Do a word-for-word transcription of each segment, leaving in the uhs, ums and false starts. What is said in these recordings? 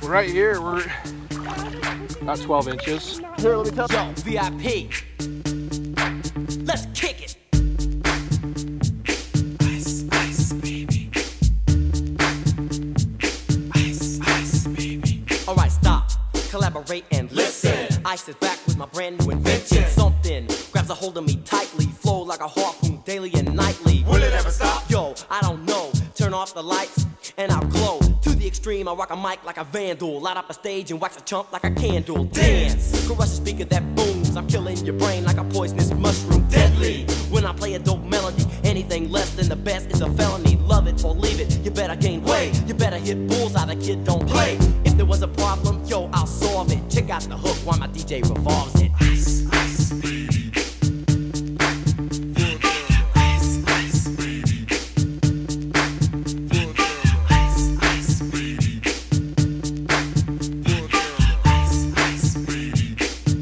We're right here. We're about twelve inches. Here, let me tell Yo, V I P. Let's kick it. Ice, ice, baby. Ice, ice, baby. All right, stop, collaborate and listen. Ice is back with my brand new invention. Something grabs a hold of me tightly, flow like a harpoon daily and nightly. Will it ever stop? Yo, I don't know. Turn off the lights and I'll glow. To the extreme, I rock a mic like a vandal. Light up a stage and wax a chump like a candle. Dance, crush a speaker that booms. I'm killing your brain like a poisonous mushroom. Deadly, when I play a dope melody. Anything less than the best is a felony. Love it or leave it, you better gain weight. You better hit bullseye, the kid don't play. If there was a problem, yo, I'll solve it. Check out the hook while my D J revolves it. Ice, ice, baby. Ice, ice, baby. Ice, ice, baby. Ice, ice, baby.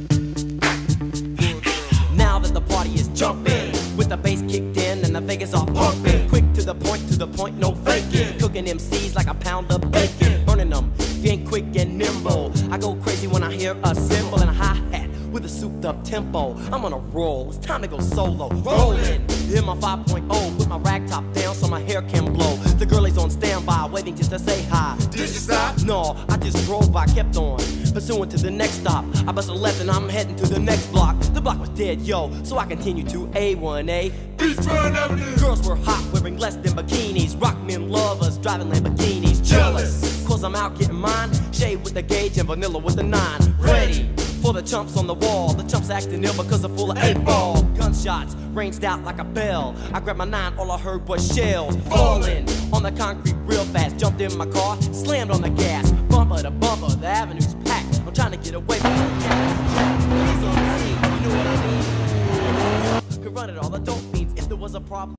Now that the party is jumping, with the bass kicked in and the Vegas are pumping. Quick to the point, to the point, no faking. Cooking M Cs like a pound of bacon. Burning them, if you ain't quick and nimble. I go crazy when I hear a cymbal and a hi-hat with a souped up tempo. I'm on a roll, it's time to go solo. Rolling, hit my five point oh, put my rag top down so my hair can blow. The girlie's on standby, waiting just to say hi. Did you stop? No, I just drove by, kept on, pursuing to the next stop. I bust a left and I'm heading to the next block. The block was dead, yo, so I continue to A one A. Beachfront Avenue. Girls were hot, wearing less than bikinis. Rock men lovers, driving Lamborghinis. Jealous, cause I'm out getting mine. Shade with the gauge and vanilla with the nine. Ready for the chumps on the wall. The chumps acting ill because they're full of eight ball. Gunshots ranged out like a bell. I grabbed my nine, all I heard was shells falling on the concrete real fast. Jumped in my car, slammed on the gas. Bumper to bumper, the avenue's packed. I'm trying to get away from the cat. Police on the scene, you know what I mean? Could run it all, the dope fiends if there was a problem.